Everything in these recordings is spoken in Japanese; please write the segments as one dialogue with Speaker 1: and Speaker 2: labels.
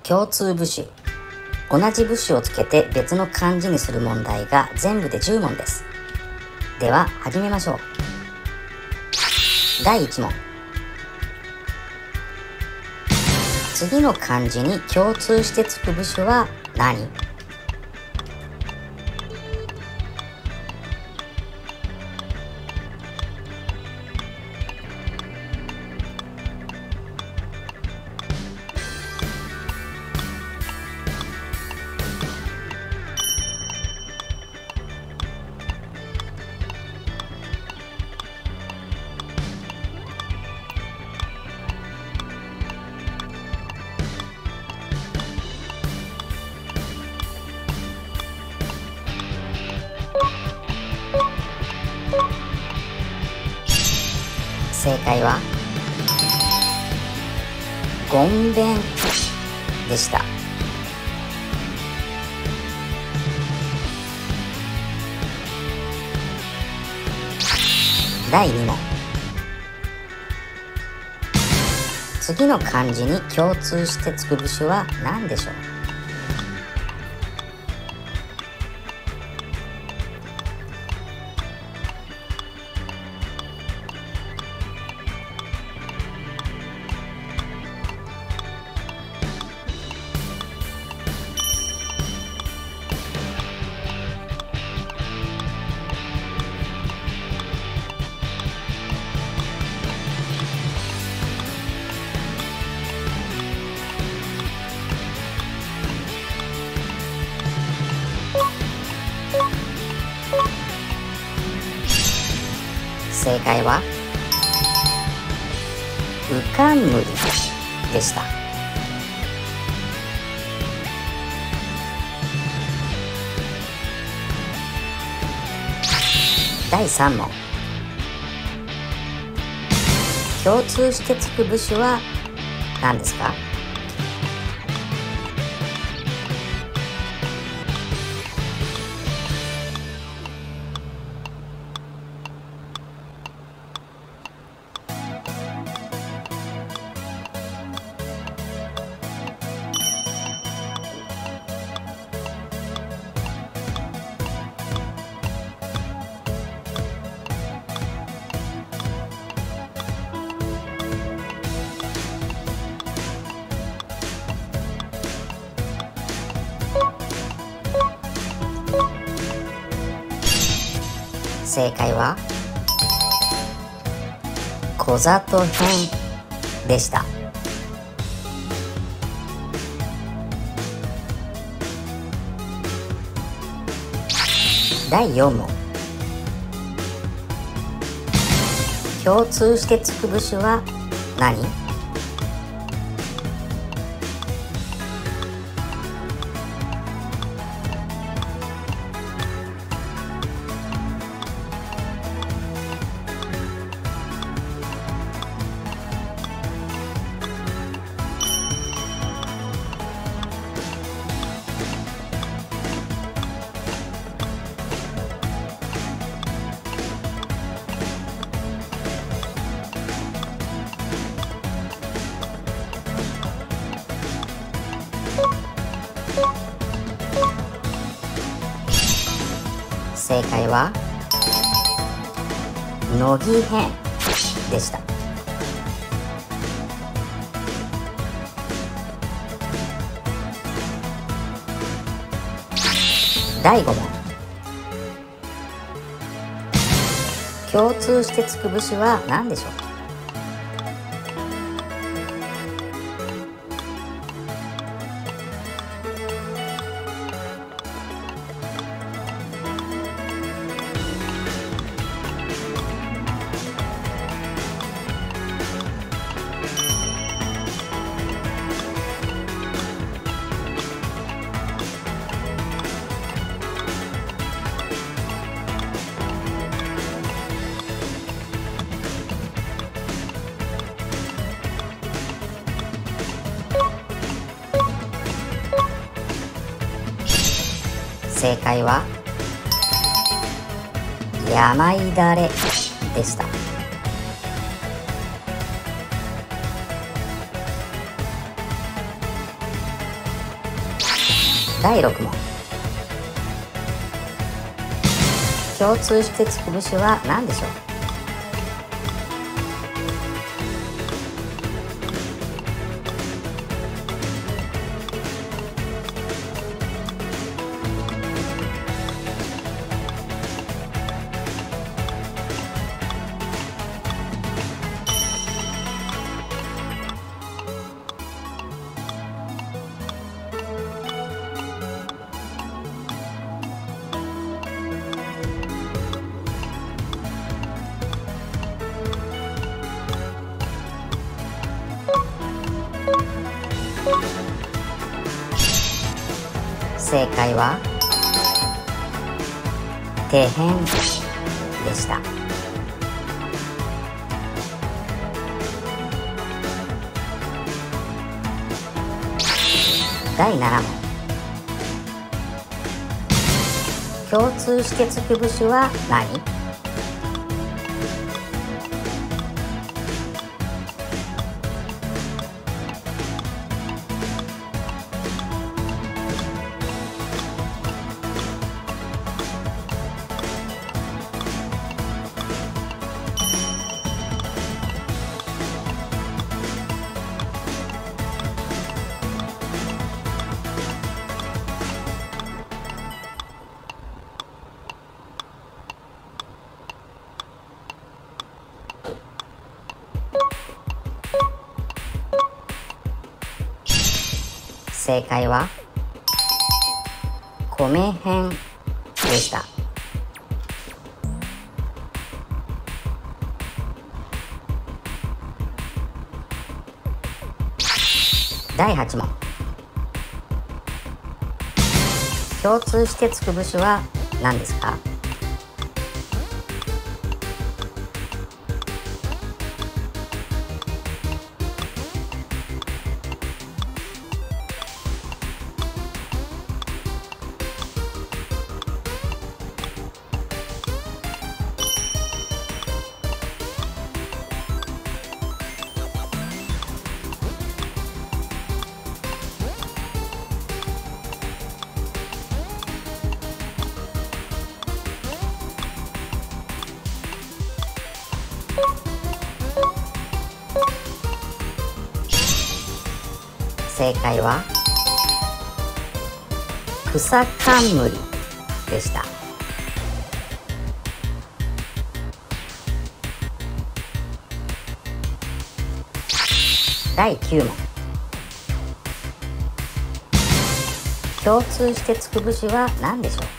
Speaker 1: 共通部首。同じ部首をつけて別の漢字にする問題が全部で10問です。では始めましょう。第1問。次の漢字に共通してつく部首は何？正解はごんべんでした。第2問。次の漢字に共通してつく部首は何でしょう？正解はうかんむりでした。第3問。共通してつく部首は何ですか？正解はこざとへんでした。第4問。共通してつく部首は何？正解はのぎへんでした。第5問。共通してつく部首は何でしょう？正解は山いだれでした。 第6問。共通してつく部首は何でしょう？正解は底辺でした。第7問。共通してつく部首は何？正解は米辺でした。第8問。共通してつく部首は何ですか？正解は草冠でした。第9問。共通してつく部首は何でしょう？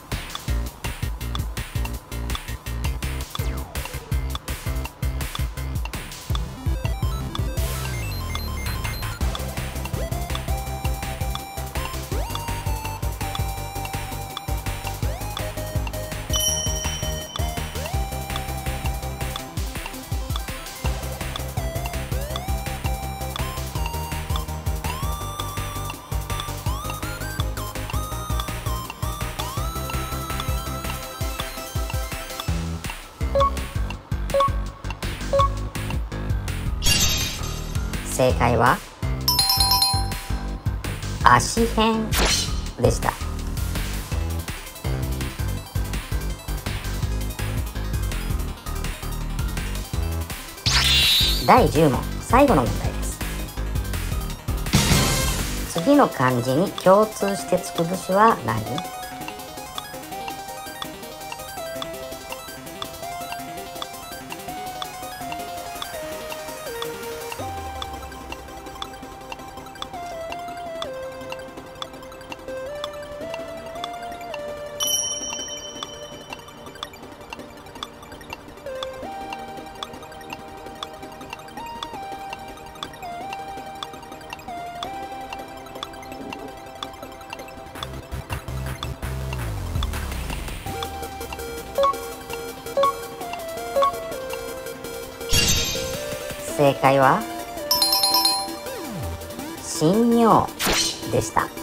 Speaker 1: 正解は足辺でした。第10問、最後の問題です。次の漢字に共通してつく部首は何？正解は神妙でした。